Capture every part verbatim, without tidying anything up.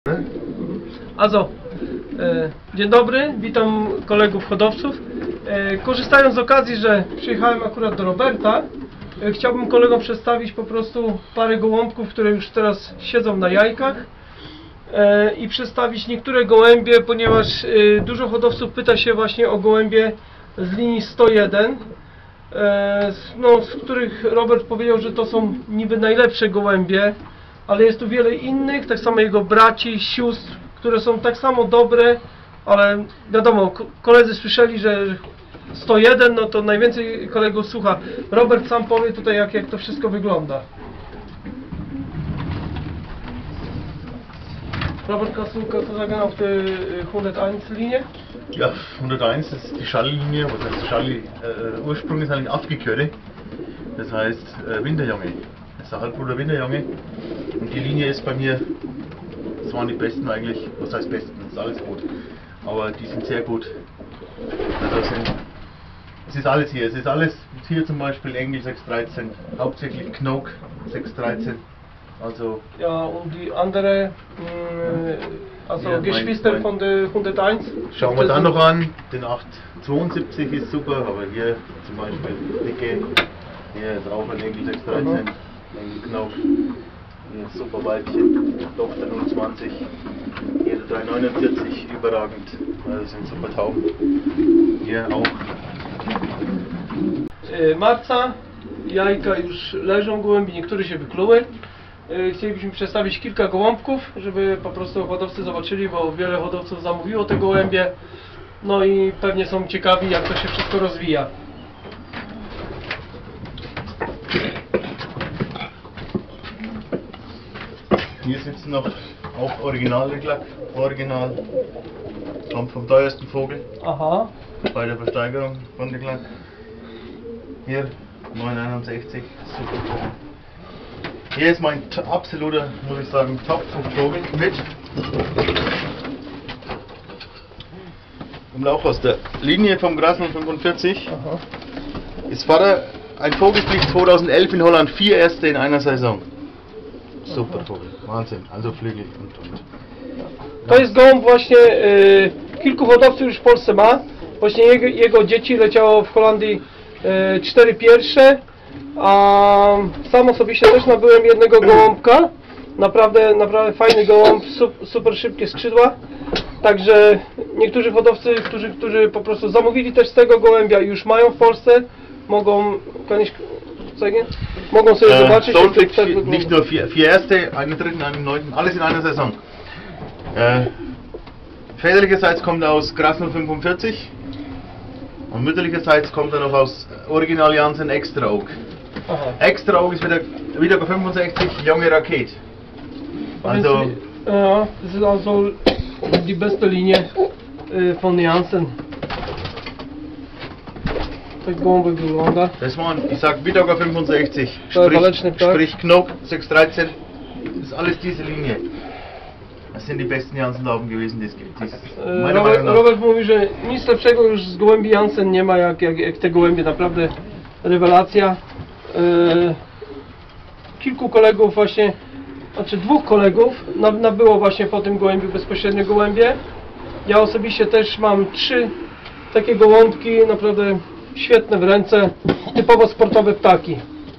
Also, e, dzień dobry, witam kolegów hodowców. E, korzystając z okazji, że przyjechałem akurat do Roberta, e, chciałbym kolegom przedstawić po prostu parę gołąbków, które już teraz siedzą na jajkach e, i przedstawić niektóre gołębie, ponieważ e, dużo hodowców pyta się właśnie o gołębie z linii sto jeden, e, no, z których Robert powiedział, że to są niby najlepsze gołębie, ale jest tu wiele innych, tak samo jego braci, sióstr, które są tak samo dobre, ale wiadomo, koledzy słyszeli, że sto jeden, no to najwięcej kolegów słucha. Robert sam powie tutaj, jak, jak to wszystko wygląda. Robert, kannst du, kannst du sagen, auf der hunderteins Linie? Ja, hunderteins ist die Schalllinie, was heißt Schall, äh, Ursprung ist eigentlich Aufgekürde, das heißt äh, Winterjunge. Das ist der Halbbruder Winterjunge und die Linie ist bei mir, das waren die besten eigentlich, was heißt besten, das ist alles gut, aber die sind sehr gut. Also sind, es ist alles hier, es ist alles, hier zum Beispiel Engel sechs dreizehn, hauptsächlich Knoke sechs dreizehn, also... Ja, und die andere, mh, also ja, Geschwister mein, mein, von der hunderteins? Schauen wir dann noch an, den acht zweiundsiebzig ist super, aber hier zum Beispiel Dicke, hier ist auch ein Engel sechs dreizehn. Engel Knoke, hier ist super Weibchen, Tochter null zwanzig, hier der drei neunundvierzig, überragend, also sind super Tauben, hier auch. Marca, jajka już leżą gołębi, niektóre się wykluły. Chcielibyśmy przedstawić kilka gołąbków, żeby po prostu hodowcy zobaczyli, bo wiele hodowców zamówiło te gołębie. No i pewnie są ciekawi, jak to się wszystko rozwija. Hier sitzen noch auch Original-Reglack, Original, kommt vom teuersten Vogel. Aha. Bei der Versteigerung von Reglack. Hier neun einundsechzig, super Vogel. Hier ist mein absoluter, muss ich sagen, Top-Vogel mit. Kommt auch aus der Linie vom Grasnell fünfundvierzig. Aha. Ist Vater ein Vogelflieg zweitausendelf in Holland, vier Erste in einer Saison. Super Vogel, Wahnsinn, also Flügel und und. To jest gołąb właśnie, y, kilku hodowców już w Polsce ma. Właśnie jego, jego dzieci leciało w Holandii y, cztery pierwsze, a sam osobiście też nabyłem jednego gołąbka. Naprawdę, naprawdę fajny gołąb, super, super szybkie skrzydła. Także niektórzy hodowcy, którzy, którzy po prostu zamówili też z tego gołębia i już mają w Polsce, mogą, kann ich zeigen? Mogą sobie zobaczyć, jak to tak wygląda. Nicht nur vier, vier Erste, einen dritten, einen neunten, alles in einer Saison. Äh, väterlicherseits kommt er aus Grasnell fünfundvierzig und mütterlicherseits kommt er noch aus Original Jansen Extra Oak. Aha. Extra Oak ist wieder, wieder fünfundsechzig, junge Rakete. Also, ja, das ist also die beste Linie äh, von Jansen. Tak gołąbek wygląda. das waren, ich sag Wittauger fünfundsechzig, To sprich, waleczny ptak. sprich Knoke sechs dreizehn, das ist alles diese Linie. Das sind die besten Jansen-Tauben gewesen, die es gibt. Die ist, E, meiner Robert, Meinung nach, Robert mówi, że nic lepszego już z gołębi Jansen nie ma jak, jak, jak te gołębie, naprawdę rewelacja. E, kilku kolegów właśnie, znaczy dwóch kolegów nabyło właśnie po tym gołębiu bezpośrednio gołębie. Ja osobiście też mam trzy takie gołąbki, naprawdę świetne w ręce, typowo sportowe ptaki.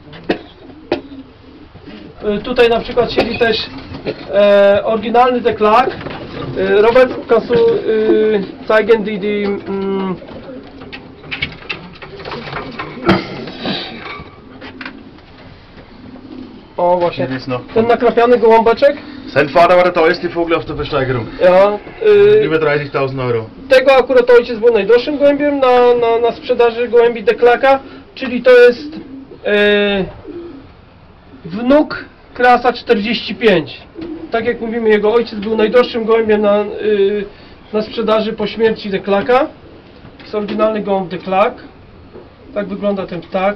E, tutaj na przykład siedzi też e, oryginalny deklak. E, Robert, kannst du e, zeigen die, die mm, o właśnie, Hier ist noch- ten nakrapiany gołąbeczek. sein Vater war der teuerste Vogel auf der Versteigerung. Ja, e, Über dreißigtausend Euro. Tego akurat ojciec był najdroższym gołębiem na, na, na sprzedaży gołębi deklaka, czyli to jest e, wnuk klasa czterdzieści pięć. Tak jak mówimy, jego ojciec był najdroższym gołębiem na, e, na sprzedaży po śmierci deklaka. To jest oryginalny gołąb deklak. Tak wygląda ten ptak.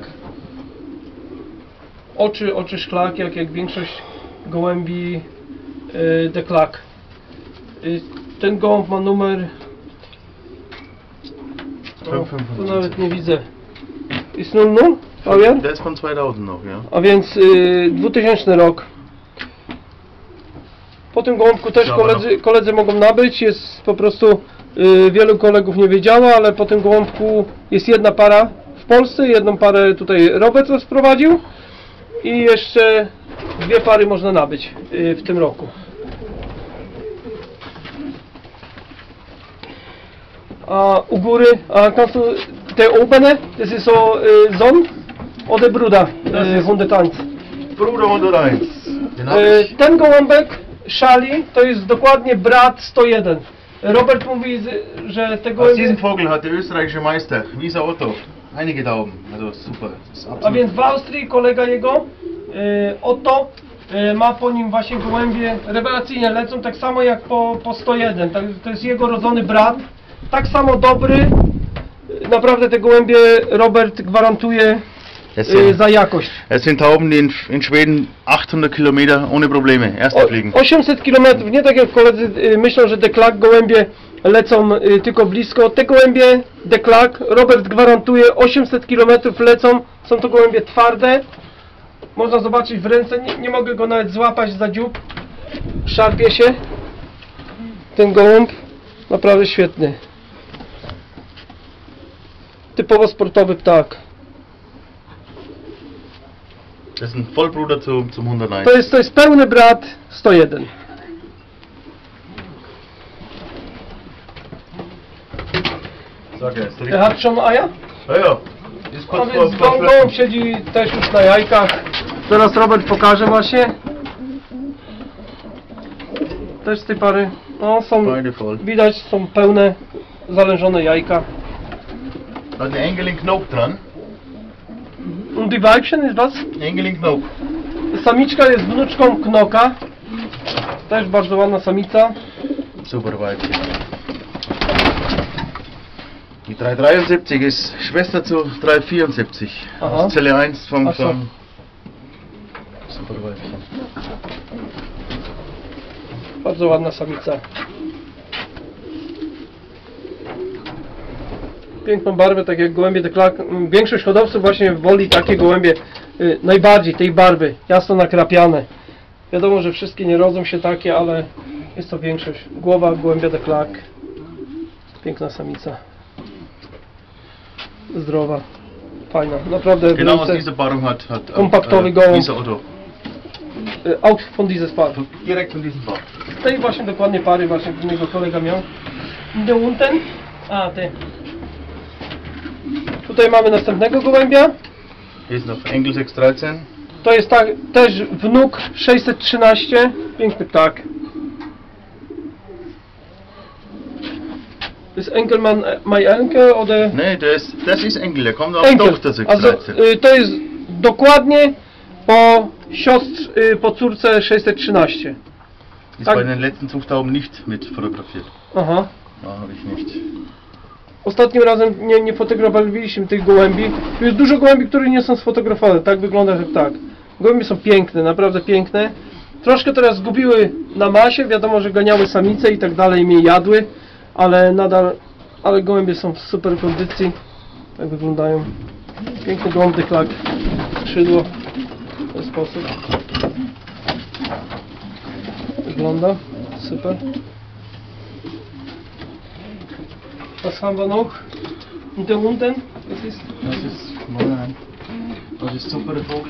Oczy, oczy szklak, jak, jak większość gołębi e, deklak. E, ten gołąb ma numer... O, tu nawet nie widzę. Jest null null? Fabian? Der ist von zweitausend noch, ja. A więc y, dwutysięczny rok. Po tym gołąbku też Dobra, koledzy, koledzy mogą nabyć, jest po prostu, y, wielu kolegów nie wiedziało, ale po tym gołąbku jest jedna para w Polsce, jedną parę tutaj Robert rozprowadził i jeszcze dwie pary można nabyć y, w tym roku. A u góry, a kannst du der obere, das ist so äh, Son oder Bruder, Das äh, ist- hunderteins. Bruder hunderteins. Den hab E, ich. Ten gołąbek, Szali, to jest dokładnie brat sto jeden. Robert mówi, z- że te Aus gołębie... diesem Vogel hat der österreichische Meister, Wieser Otto, einige Tauben. Also super. Das ist A absolut. więc w Austrii kolega jego, e, Otto, e, ma po nim właśnie gołębie, rewelacyjnie lecą, tak samo jak po, po sto jeden. Tak, to jest jego rodzony brat, tak samo dobry. E, Naprawdę te gołębie Robert gwarantuje Das e, sind, za jakość. das sind Tauben, die in, in Schweden achthundert Kilometer ohne Probleme erste O, fliegen. osiemset kilometrów, nie tak jak koledzy y, myślą, że Declark gołębie lecą y, tylko blisko. Te gołębie Declark, Robert gwarantuje, osiemset kilometrów lecą, są to gołębie twarde. Można zobaczyć w ręce, nie, nie mogę go nawet złapać za dziób. Szarpie się. Ten gołąb, naprawdę świetny. Typowo sportowy ptak. Das ist ein Vollbruder zum, zum hunderteins. To jest, to jest pełny brat sto jeden. Sag er, ist Er richtig. hat schon Eier? Ja, ja. Ist A kurz vor, więc vor gołąb Schlüpfen. siedzi też już na jajkach. Zaraz Robert pokaże właśnie. Też z tej pary. No są, Beide voll. widać, są pełne, zalężone jajka. Hat ein Engelin Knob dran. Und die Weibchen ist was? Engelin Knob. Samiczka jest wnuczką Knoka. Też bardzo ładna samica. Super Weibchen. Die drei dreiundsiebzig ist Schwester zu drei vierundsiebzig. Aha. Aus Zelle eins vom, Ach so. vom Super Weibchen. Bardzo ładna samica. Piękną barwę, tak jak gołębie Declark. Większość hodowców właśnie woli takie gołębie y, najbardziej tej barwy, jasno nakrapiane. Wiadomo, że wszystkie nie rodzą się takie, ale jest to większość. Głowa gołębia Declark. Piękna samica. Zdrowa. Fajna. Naprawdę w Genau aus ręce, dieser Paarung hat, hat Kompaktowy äh, Gołąb. Wieser Otto. y, Auch von dieses Paar. Direkt von diesem Paar. Z tej właśnie dokładnie pary właśnie jego kolega miał. De unten. A, ty. Tutaj mamy następnego gołębia. Hier ist noch Engel sechs dreizehn. To jest tak, też wnuk sześćset trzynaście. Piękny ptak. Ist Enkelmann mein Enkel oder Nee, das, das ist Engel, der kommt auf Enkel? Tochter sechs Also, dreizehn. y, to jest dokładnie po siostrze, y, po córce sześćset trzynaście. Ist tak. bei den letzten Zuchtauben nicht mit fotografiert. Aha. Da habe ich nicht. Ostatnim razem nie, nie fotografowaliśmy tych gołębi. Tu jest dużo gołębi, które nie są sfotografowane. Tak wygląda jak tak. Gołębie są piękne, naprawdę piękne. Troszkę teraz zgubiły na masie. Wiadomo, że ganiały samice i tak dalej, mnie jadły. Ale nadal, ale gołębie są w super kondycji. Tak wyglądają. Piękny gołąb Declark. Skrzydło. W ten sposób. Wygląda. Super. Was haben wir noch? Und der unten? Was ist? Das ist Moin. Das ist super der Vogel.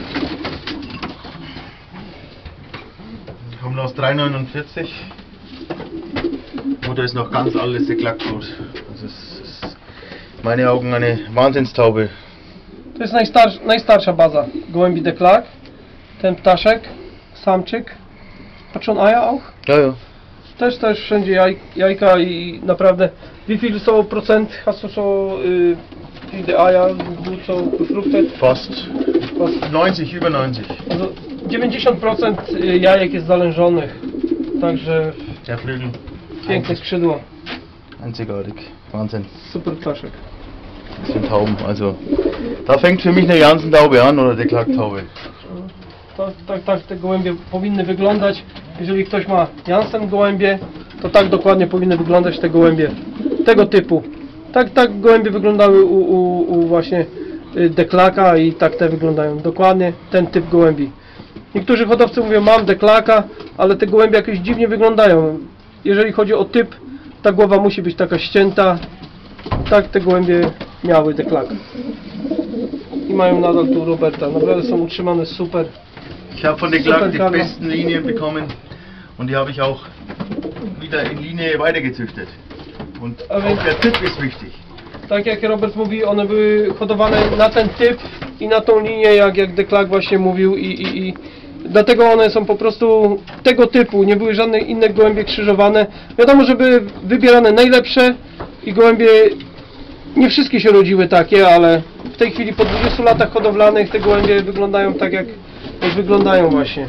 Die kommen aus drei neunundvierzig. Mutter ist noch ganz altes Declark-Blut. Das ist, ist in meinen Augen eine Wahnsinnstaube. To jest najstarsz, najstarsza baza gołębi Declark. Ten ptaszek, samczyk. Hat schon Eier auch? Ja, ja. Też, też wszędzie jaj, jajka i naprawdę. Wie viel so Prozent hast du so y, viele Eier gut so befruchtet? Fast Was? neunzig, über neunzig. Also dziewięćdziesiąt procent jajek jest zalężonych. Także Der Flügel. piękne skrzydło. Einzigartig. Wahnsinn. Super ptaszek. Das sind Tauben. Also, da fängt für mich eine Jansen-Taube an oder Declark-Taube. Tak, tak, tak te gołębie powinny wyglądać. Jeżeli ktoś ma Jansen gołębie, to tak dokładnie powinny wyglądać te gołębie tego typu. Tak, tak gołębie wyglądały u, u, u właśnie y, Declarka i tak te wyglądają. Dokładnie ten typ gołębi. Niektórzy hodowcy mówią, mam deklaka, ale te gołębie jakieś dziwnie wyglądają. Jeżeli chodzi o typ, ta głowa musi być taka ścięta. Tak te gołębie miały deklaka. I mają nadal tu Roberta. Naprawdę są utrzymane super. Ich habe von der Super, Glagg die Carlo. besten Linien bekommen und die habe ich auch wieder in Linie weitergezüchtet. Und Aber- auch der Typ ist wichtig. Tak jak Robert mówi, one były hodowane na ten typ i na tą linię, jak, jak Declark właśnie mówił i, i, i dlatego one są po prostu tego typu, nie były żadne inne gołębie krzyżowane. Wiadomo, że były wybierane najlepsze i gołębie, nie wszystkie się rodziły takie, ale w tej chwili po dwudziestu latach hodowlanych te gołębie wyglądają tak jak, jak wyglądają właśnie.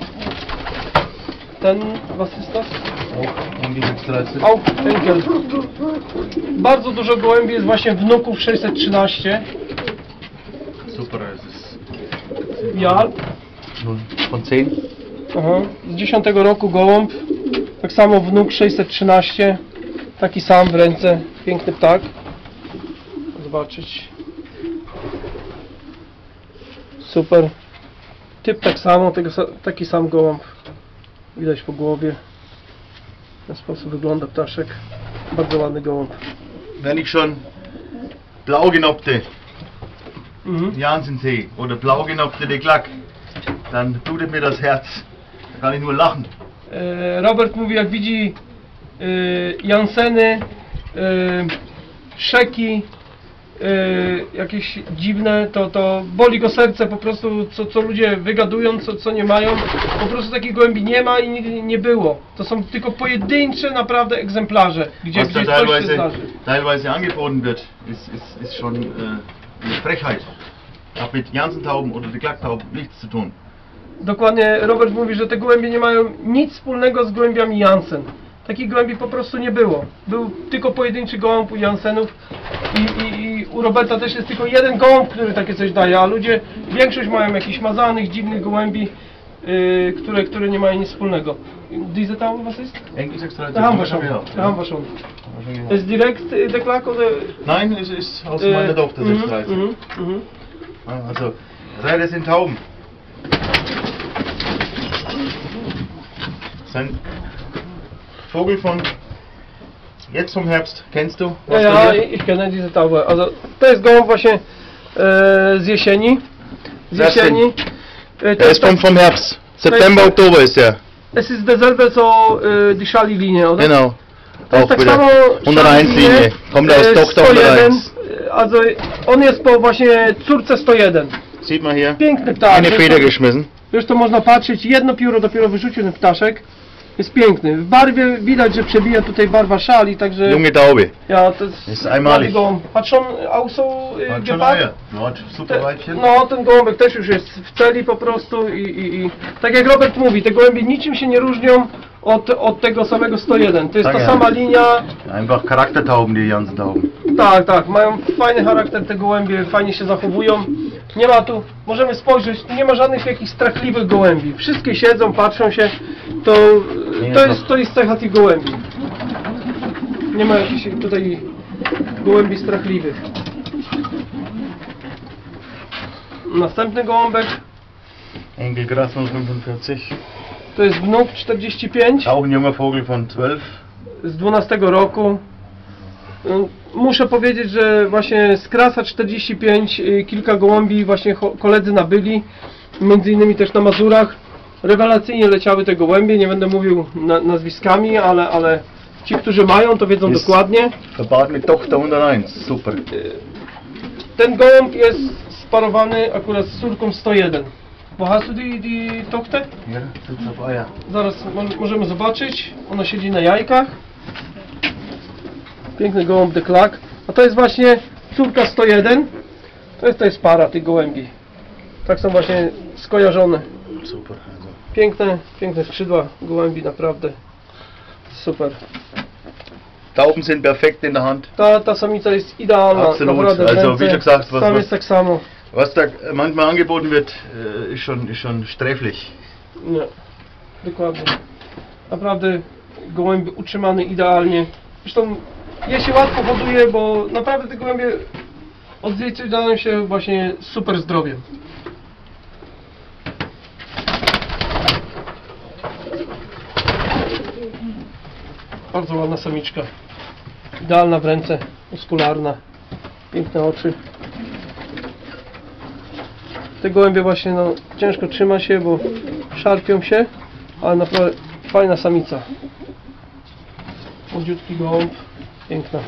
Ten, was ist das? Auch um die sechsunddreißig. Auch Enkel. Bardzo dużo gołębi jest właśnie wnuków sześćset trzynaście. Super, es ist Ja, null von zehn. aha. Z dziesiątego roku gołąb. Tak samo wnuk sześćset trzynaście. Taki sam w ręce. Piękny ptak. Zobaczyć. Super. Typ tak samo, tego, sa- taki sam gołąb. Widać po głowie. W ten sposób wygląda ptaszek. Bardzo ładny gołąb. Wenn ich schon blaugenopte Mhm. Jansen sehe oder blaugenopte de Glagg, dann blutet mir das Herz. Da kann ich nur lachen. E, Robert mówi, jak widzi e, Janseny, e, szeki, e, jakieś dziwne, to, to boli go serce po prostu, co, co ludzie wygadują, co, co nie mają. Po prostu takich gołębi nie ma i nigdy nie było. To są tylko pojedyncze naprawdę egzemplarze, gdzie, Was da gdzie coś się teilweise, zdarzy. teilweise angeboten wird, ist, ist, ist schon äh, eine Frechheit. Hat mit Jansentauben oder de Glaggtauben nichts zu tun. Dokładnie, Robert mówi, że te gołębie nie mają nic wspólnego z gołębiami Jansen. Takich gołębi po prostu nie było. Był tylko pojedynczy gołąb u Jansenów i, i, i u Roberta też jest tylko jeden gołąb, który takie coś daje, a ludzie, większość mają jakichś mazanych, dziwnych gołębi, yy, które, które nie mają nic wspólnego. Diese Tauben, was ist? Enkel sechsunddreißig. Da haben wir schon. gehabt, Da ja. haben wir schon. Haben wir schon gehabt. Ist direkt äh, der Clark oder? Nein, es ist aus Äh, meiner Tochter mhm, sechsunddreißig. mhm, mhm. Ja, Also, Räder sind Tauben. Das ist ein Vogel von jetzt vom Herbst. Kennst du? Ja, Was ja, da hier? ich kenne diese Taube. Also, to jest gołąb właśnie e, z jesieni. Z Zaraz jesieni. E, to Er jest ist vom, tak, vom Herbst. September, Oktober ist er. es ist derselbe co e, die Schali-Linie, oder? Genau. To jest Auch tak samo wieder hunderteins Schali-Linie, Linie. Kommt aus e, Tochter sto jeden. hunderteins. E, Also, on jest po właśnie córce sto jeden. Sieht man hier. Piękny ptak. Eine Zresztą- Feder geschmissen. Zresztą można patrzeć, jedno pióro dopiero wyrzucił ten ptaszek. Jest piękny. W barwie widać, że przebija tutaj barwa szali, także Junge Taube. ja to jest, Jest einmalig. gołąb. Patrzą, also y, Hat schon gepackt. Eier. Ja, hat super Te, Weibchen. no, ten gołąbek też już jest w celi po prostu i, i, i tak jak Robert mówi, te gołębie niczym się nie różnią od, od tego samego sto jeden. To jest Tak ta jest. sama linia. Einfach Charaktertauben, die Jansentauben. Tak, tak, mają fajny charakter te gołębie, fajnie się zachowują. Nie ma tu, możemy spojrzeć, tu nie ma żadnych jakichś strachliwych gołębi. Wszystkie siedzą, patrzą się. To, Nie to, jest jest, to jest cecha tych gołębi. Nie ma jakichś tutaj gołębi strachliwych. Następny gołąbek Enkel Gras null fünfundvierzig. to jest wnuk czterdzieści pięć Auch ein junger Vogel von zwölf. z dwunastego roku. Muszę powiedzieć, że właśnie z Krasa czterdzieści pięć y, kilka gołębi właśnie cho- koledzy nabyli, między innymi też na Mazurach. Rewelacyjnie leciały te gołębie, nie będę mówił na, nazwiskami, ale, ale ci, którzy mają, to wiedzą Jest- dokładnie. Verpaart mit Tochter hunderteins. Super. Ten gołąb jest sparowany akurat z córką sto jeden. Wo hast du die, die Tochter? Hier sitzt auf Eier. Zaraz mo- możemy zobaczyć. Ona siedzi na jajkach. Piękny gołąb de Clark. A to jest właśnie córka sto jeden. To jest, to jest para tych gołębi. Tak są właśnie skojarzone. Super. Also. Piękne, piękne skrzydła gołębi, naprawdę. Super. Tauben sind perfekt in der Hand. Ta, ta samica jest idealna. Absolut. Naprawdę w Also, ręce. wie du gesagt, was- Sam was- jest tak samo. Was da manchmal angeboten wird, äh, ist schon, ist schon sträflich. Nie, dokładnie. Naprawdę gołębie utrzymane idealnie. Zresztą je się łatwo hoduje, bo naprawdę te gołębie odzwierciedlają się właśnie super zdrowiem. Bardzo ładna samiczka. Idealna w ręce, muskularna. Piękne oczy. Te gołębie właśnie no, ciężko trzyma się, bo szarpią się, ale naprawdę fajna samica. Młodziutki gołąb. Piękna.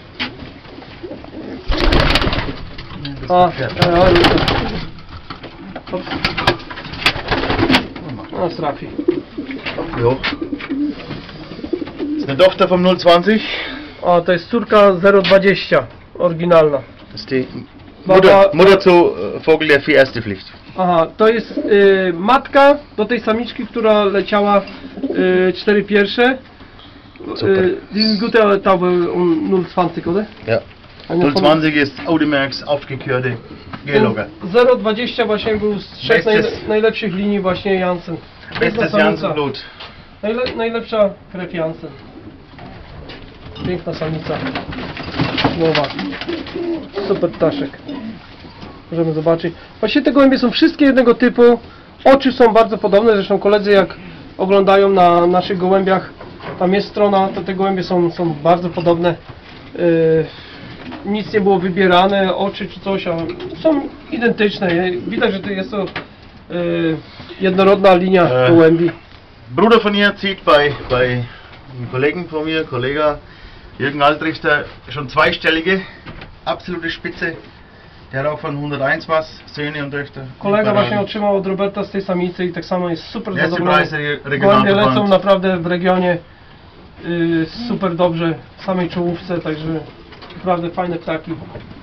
A, e, ale... Ops. No, trafi. Jo. Ist eine Tochter vom null zwanzig. O, to jest córka zero dwadzieścia, oryginalna. Das ist die Mutter, Mutter zu äh, Vogel der vier erste Pflicht. Aha, to jest y, matka do tej samiczki, która leciała y, cztery pierwsze. Super. Y, die sind gute Taube um null zwanzig, oder? Ja. null zwanzig ist Audimax aufgekürte Geelogger. zero dwadzieścia właśnie był z trzech Bestes- najle najlepszych linii właśnie Jansen. Piękna Bestes samica. Jansenblut. Najle najlepsza krew Jansen. Piękna samica. Nowa. Super ptaszek. Możemy zobaczyć. Właściwie te gołębie są wszystkie jednego typu. Oczy są bardzo podobne. Zresztą koledzy jak oglądają na naszych gołębiach, tam jest strona, to te gołębie są, są bardzo podobne. Yy, nic nie było wybierane, oczy czy coś, a są identyczne. Widać, że to jest to yy, jednorodna linia E. gołębi. Bruder von ihr zieht bei, bei einem Kollegen von mir, Kollege Jürgen Altrichter, schon zweistellige, absolute Spitze. Der hat auch von hunderteins was, Söhne und Töchter. Kolega właśnie otrzymał od Roberta z tej samicy i tak samo jest super Erste zadowolony. Preis der Gołębie lecą Regionalverband. naprawdę w regionie yy, super dobrze, w samej czołówce, także naprawdę fajne ptaki.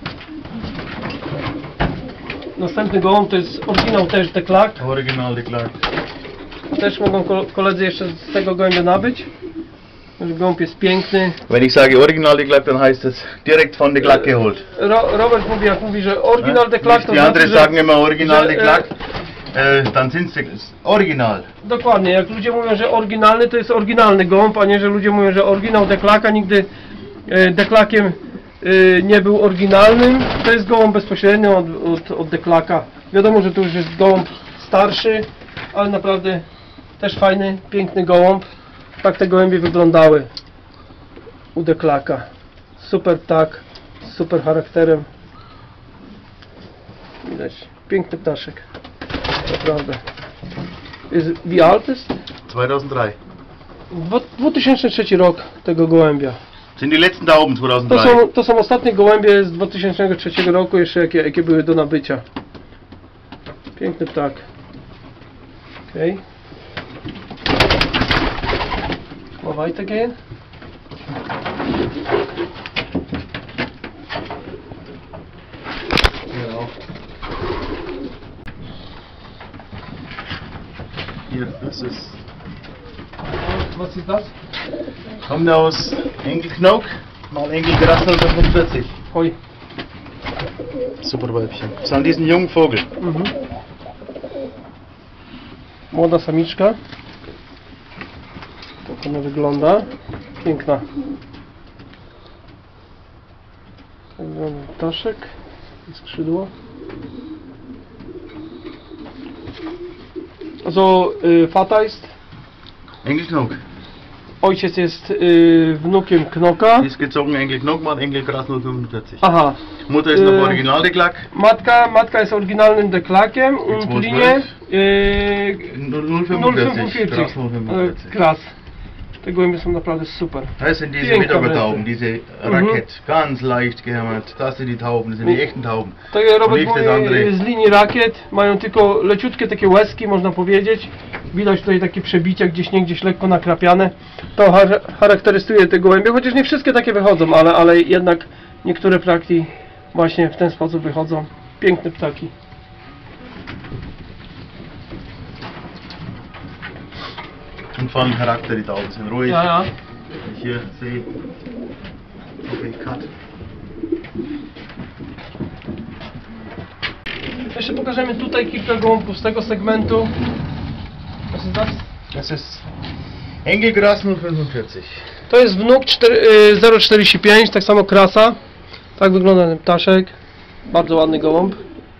Następny gołąb to jest oryginał też Deklak. Original Declark. Też mogą ko koledzy jeszcze z tego gołębia nabyć. Gołąb jest piękny. Wenn ich sage Original Declark, dann heißt es direkt von Declark geholt. Ro Robert mówi, jak mówi, że oryginal Deklak to Die andere znaczy, sagen immer Original że, e, Declark, äh, dann sind sie Original. Dokładnie, jak ludzie mówią, że oryginalny to jest oryginalny gołąb, a nie, że ludzie mówią, że oryginał Deklaka nigdy e, Deklakiem e, nie był oryginalnym. To jest gołąb bezpośrednio od, od, od Deklaka. Wiadomo, że to już jest gołąb starszy, ale naprawdę też fajny, piękny gołąb. Tak te gołębie wyglądały u Deklaka. Super ptak, z super charakterem. Widać, piękny ptaszek. Naprawdę. Jest, wie alt ist? zweitausenddrei. Dwa- dwa tysiące trzeci rok tego gołębia. Sind die letzten Tauben To zweitausenddrei. są, to są ostatnie gołębie z dwa tysiące trzeciego roku, jeszcze jakie, jakie były do nabycia. Piękny ptak. Okej. Okay. Mal weitergehen. Genau. Hier, das ist. Was ist das? Kommt aus Engelknauk, mal Engelgrassel fünfundvierzig. Oj. Super Weibchen. Das sind diesen jungen Vogel. Mhm. Młoda samiczka. Tak ona wygląda. Piękna. Tak wygląda ptaszek. I skrzydło. Also, y, Vater ist. Engelknauk. Ojciec jest y, wnukiem Knoka. Die ist gezogen Engelknauk, mal Engelgrassel fünfundvierzig. Aha. Mutter ist Äh, noch Original Declark. Matka, matka jest oryginalnym deklakiem. Und zwölf. linie y, null null fünfundvierzig. Grass fünfundvierzig. null fünfundvierzig. Äh, Krass. Te gołębie są naprawdę super. Das sind diese Piękna Mittagtauben, wręcz. diese Racket, ganz leicht gehämmert. Das sind die Tauben, das sind die echten Tauben. Tak jak Robert Nicht das andere. mówi, z linii rakiet mają tylko leciutkie takie łezki, można powiedzieć. Widać tutaj takie przebicia, gdzieś nie gdzieś lekko nakrapiane. To char charakterystuje te gołębie, chociaż nie wszystkie takie wychodzą, ale, ale jednak niektóre ptaki właśnie w ten sposób wychodzą. Piękne ptaki. Und vollen Charakter, die Tauben sind ruhig. Ja, ja. Wenn ich hier sehe. Okay, cut. Jeszcze pokażemy tutaj kilka gołąbków z tego segmentu. Was ist das? Das ist Engelgras null fünfundvierzig. To jest wnuk zero czterdzieści pięć, tak samo krasa. Tak wygląda ten ptaszek. Bardzo ładny gołąb.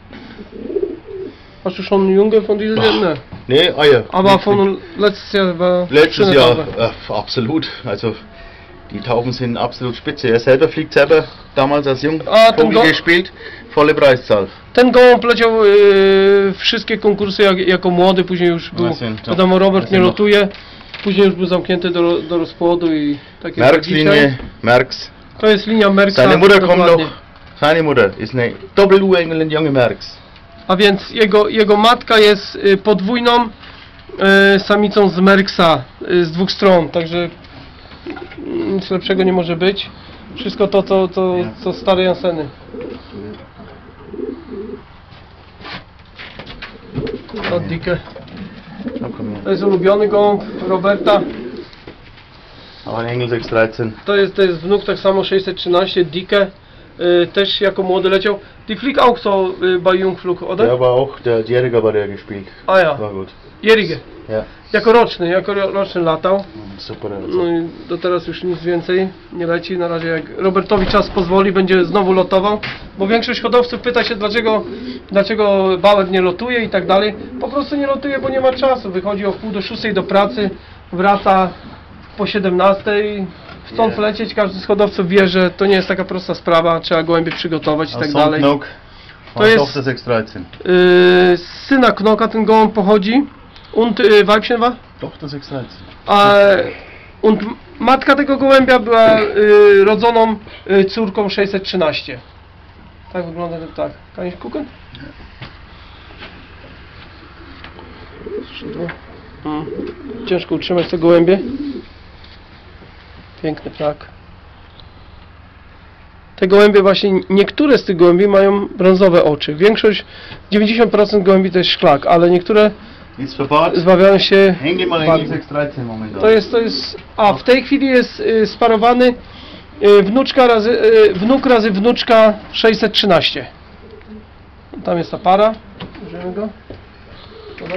Hast du schon Junge von dieser Jahr? Ne. Nee, Eier. Aber von letztes Jahr war Letztes schöne Jahr, Farbe. äh, absolut. Also Die Tauben sind absolut spitze. Er selber fliegt selber damals als jung Ah, den Go- gespielt, volle Preiszahl. Ten gołąb leciał yy, wszystkie konkursy jak, jako młody, później już był, Właśnie, to- wiadomo, Robert właśnie nie no. lotuje, później już był zamknięty do, do rozpłodu i tak jest jak Merckx dzisiaj. Linie, Merckx. To jest linia Merckxa. Seine Mutter kommt dokładnie. noch. Seine Mutter ist eine Doppel-Urenkelin junge Merckx. A więc jego, jego matka jest y, podwójną y, samicą z Merckxa y, z dwóch stron, także mm, nic lepszego nie może być. Wszystko to, co, co, co stare Janseny. O, Dicke. Oh, komm her. To jest ulubiony gołąb Roberta. Aber ein Engel sechs dreizehn. To jest, to jest wnuk tak samo sześćset trzynaście, Dicke. Y, też jako młody leciał. Die fliegt auch so y, bei Jungflug, oder? Der war auch, der Jäger bei der gespielt. A ja, War gut. Jerige. Ja. Jako roczny, jako ro- roczny latał. Super. Also. No i do teraz już nic więcej nie leci. Na razie jak Robertowi czas pozwoli, będzie znowu lotował. Bo większość hodowców pyta się, dlaczego, dlaczego Bauer nie lotuje i tak dalej. Po prostu nie lotuje, bo nie ma czasu. Wychodzi o wpół do szóstej do pracy, wraca po siedemnastej. Chcąc Nie. lecieć, każdy z hodowców wie, że to nie jest taka prosta sprawa. Trzeba gołębie przygotować i tak dalej. Knock. To jest- Tochter sechs dreizehn. Yy, z syna Knoka ten gołąb pochodzi. Und yy, Weibchen war? Tochter sechs dreizehn. A, und matka tego gołębia była y, rodzoną y, córką sześćset trzynaście. Tak wygląda ten ptak. Kann ich gucken? Skrzydło. Mm. Ciężko utrzymać te gołębie. Piękny ptak. Te gołębie właśnie, niektóre z tych gołębi mają brązowe oczy. Większość, dziewięćdziesiąt procent gołębi to jest szklak, ale niektóre Ist verbaut. zbawiają się. Häng dir mal Warte. Engel sechs dreizehn momentan. To jest, to jest, a w tej chwili jest y, sparowany y, wnuczka razy, y, wnuk razy wnuczka sześćset trzynaście. Tam jest ta para. Bierzemy go. Dobra.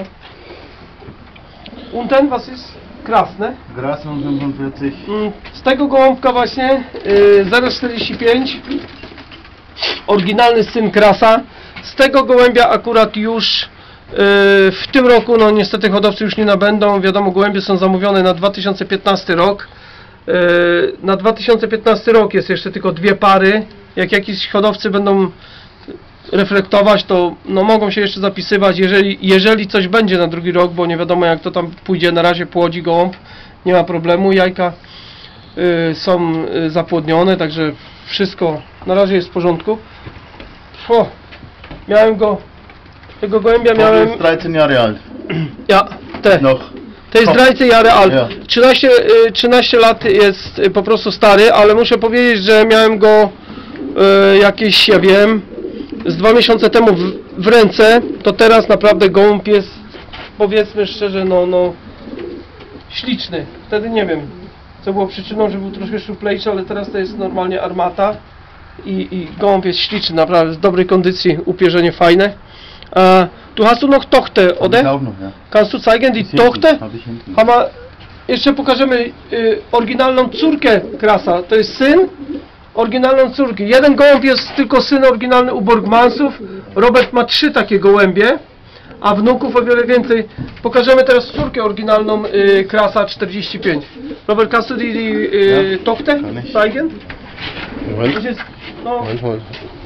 Und ten was jest krasne. Grasnum fünfundvierzig. Mm, Z tego gołąbka właśnie y, zero czterdzieści pięć. Oryginalny syn Krasa. Z tego gołębia akurat już Yy, w tym roku, no niestety hodowcy już nie nabędą. Wiadomo, gołębie są zamówione na dwa tysiące piętnasty rok. Yy, na dwa tysiące piętnasty rok jest jeszcze tylko dwie pary. Jak jakiś hodowcy będą reflektować, to no, mogą się jeszcze zapisywać, jeżeli, jeżeli coś będzie na drugi rok, bo nie wiadomo jak to tam pójdzie. Na razie płodzi gołąb, nie ma problemu. Jajka yy, są yy, zapłodnione, także wszystko na razie jest w porządku. O, miałem go Tego gołębia miałem. ist dreizehn Jahre alt. Ja, te. Noch. To jest O. zdrajcy Jary Alp. Ja. trzynaście, y, trzynaście lat jest y, po prostu stary, ale muszę powiedzieć, że miałem go y, jakieś, ja wiem, z dwa miesiące temu w, w ręce. To teraz naprawdę gołąb jest, powiedzmy szczerze, no, no śliczny. Wtedy nie wiem, co było przyczyną, że był troszkę szczuplejszy, ale teraz to jest normalnie armata. I, i gołąb jest śliczny, naprawdę w dobrej kondycji, upierzenie fajne. Uh, du hast du noch Tochter, Hab ich oder? auch noch, ja. Kannst du zeigen die Ist hinten, Tochter? hab ich hinten. Hama, jeszcze pokażemy y, oryginalną córkę Krasa. To jest syn oryginalną córki. Jeden gołąb jest tylko syn oryginalny u Borgmansów. Robert ma trzy takie gołębie, a wnuków o wiele więcej. Pokażemy teraz córkę oryginalną y, Krasa czterdzieści pięć. Robert, kannst du die, die y, Ja, Tochter kann ich. zeigen? Moment, Das ist, no, Moment, Moment.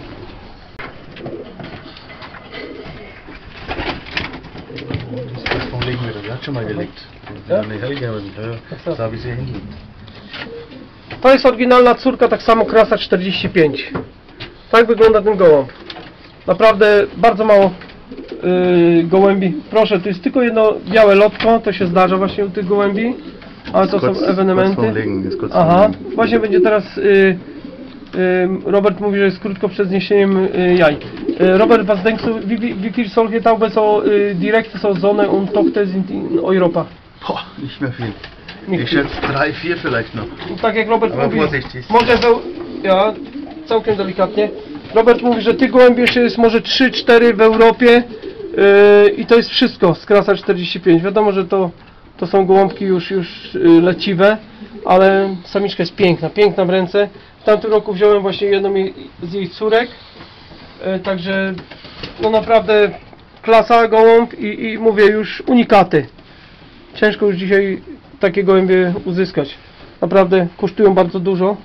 Das vom Legen wieder. Die hat schon mal gelegt. Ja? Eine Helge und so. da habe ich sie hinten. To jest oryginalna córka, tak samo Krasa czterdzieści pięć. Tak wygląda ten gołąb. Naprawdę bardzo mało yy, gołębi. Proszę, to jest tylko jedno białe lotko, to się zdarza właśnie u tych gołębi. Ale to Kurz- są kurz ewenementy. vorm Legen, ist kurz vorm Aha, Legen. właśnie będzie teraz yy, yy, Robert mówi, że jest krótko przed zniesieniem yy, jaj. Yy, Robert, was denkst du, wie, wie, wie viel solche Tauben so yy, direkt so Sonne und Tochter sind in Europa? Boah, nicht mehr viel. Nicht Ich viel. schätze drei, vier vielleicht noch. Tak jak Robert Ale mówi, vorsichtig. może we, ja, całkiem delikatnie. Robert mówi, że tych gołębi jeszcze jest może trzy cztery w Europie yy, i to jest wszystko z Krasa czterdzieści pięć. Wiadomo, że to, to są gołąbki już, już yy, leciwe, ale samiczka jest piękna, piękna w ręce. W tamtym roku wziąłem właśnie jedną jej, z jej córek, yy, także no naprawdę klasa gołąb i, i mówię już unikaty. Ciężko już dzisiaj takie gołębie uzyskać. Naprawdę kosztują bardzo dużo.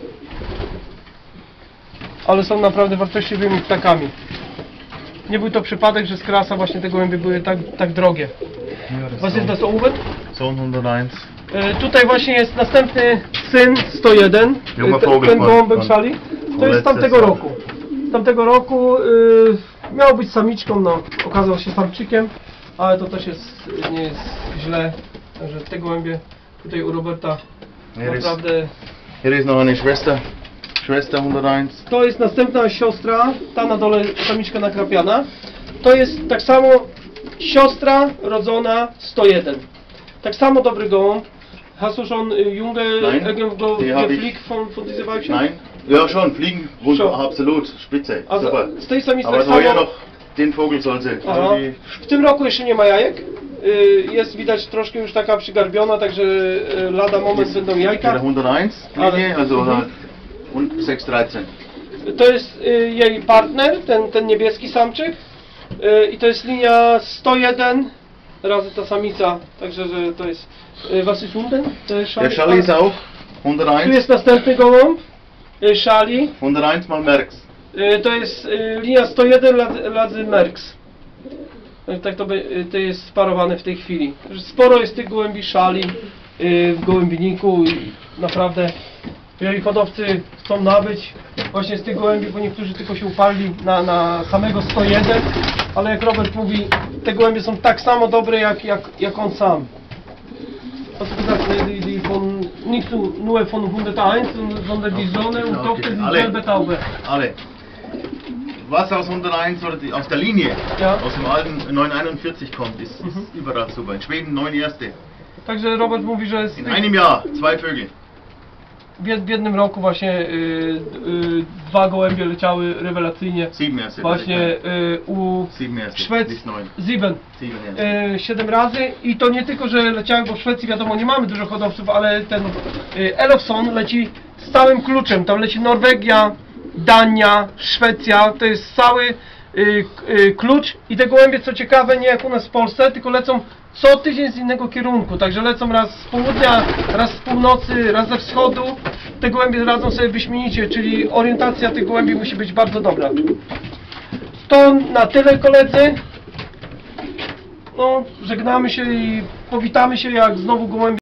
Ale są naprawdę wartościowymi ptakami. Nie był to przypadek, że z Krasa właśnie te gołębie były tak, tak drogie. Was jest das oben? Sohn hunderteins. E, tutaj właśnie jest następny syn sto jeden. Junge E, te- Vogel ten von- gołąbek von- szali. To jest z letztes tamtego Jahr. roku. Z tamtego roku y, miał być samiczką, no okazał się samczykiem, ale to też jest, nie jest źle. Także te gołębie tutaj u Roberta Hier ist, naprawdę. hier ist noch eine Schwester. Schwester hunderteins. To jest następna siostra, ta na dole samiczka nakrapiana. To jest tak samo siostra rodzona sto jeden. Tak samo dobry gołąb. Hast du schon y, Junge Nein, irgendwo die hab ich- gefliegt von, von dieser Weibchen? Nein? Ja, schon, fliegen, wunder, Schon. absolut, spitze, Also super. z tej samicy Aber tak heuer samo. noch, den Vogel sollte, Aha. soll die, W tym roku jeszcze nie ma jajek. Y, Jest widać troszkę już taka przygarbiona, także y, lada moment będą der jajka. hunderteins Ale- Linie, also Mhm. oder, und sechs dreizehn. To jest y, jej partner, ten, ten niebieski samczyk. Y, I to jest linia sto jeden razy ta samica. Także że to jest. Y, was ist unten? To jest Der Schalli ist auch Tu hunderteins, jest następny gołąb. Y, Szali. hunderteins mal Merks. Y, To jest y, linia sto jeden razy- razy Merks. Y, Tak to, by- y, to jest sparowane w tej chwili. Sporo jest tych gołębi szali y, w gołębniku i naprawdę jeżeli hodowcy chcą nabyć właśnie z tych gołębi, bo niektórzy tylko się uparli na, na samego sto jeden, ale jak Robert mówi, te gołębie są tak samo dobre jak, jak, jak on sam. Was du gesagt, die, die von, nicht so nur von hunderteins, sondern die Sonne und Ja, Tochter sind alle. selber Taube. Alle. Was aus hunderteins oder die, aus der Linie, Ja. aus dem alten neunhunderteinundvierzig kommt, ist, ist überall super. In Schweden neun erste. Także Robert mówi, że z In tych, einem Jahr zwei Vögel. w, jed- w jednym roku właśnie y, y, dwa gołębie leciały rewelacyjnie. Sieben erste. Właśnie y, u Sieben erste. Szwecji, Nicht neun. Sieben, Sieben erste. y, siedem razy i to nie tylko, że leciały, bo w Szwecji wiadomo nie mamy dużo hodowców, ale ten y, Elofsson leci z całym kluczem, tam leci Norwegia, Dania, Szwecja, to jest cały y, k- y, klucz i te gołębie co ciekawe nie jak u nas w Polsce, tylko lecą co tydzień z innego kierunku, także lecą raz z południa, raz z północy, raz ze wschodu. Te gołębie radzą sobie wyśmienicie, czyli orientacja tych gołębi musi być bardzo dobra. To na tyle koledzy. No, żegnamy się i powitamy się jak znowu gołębie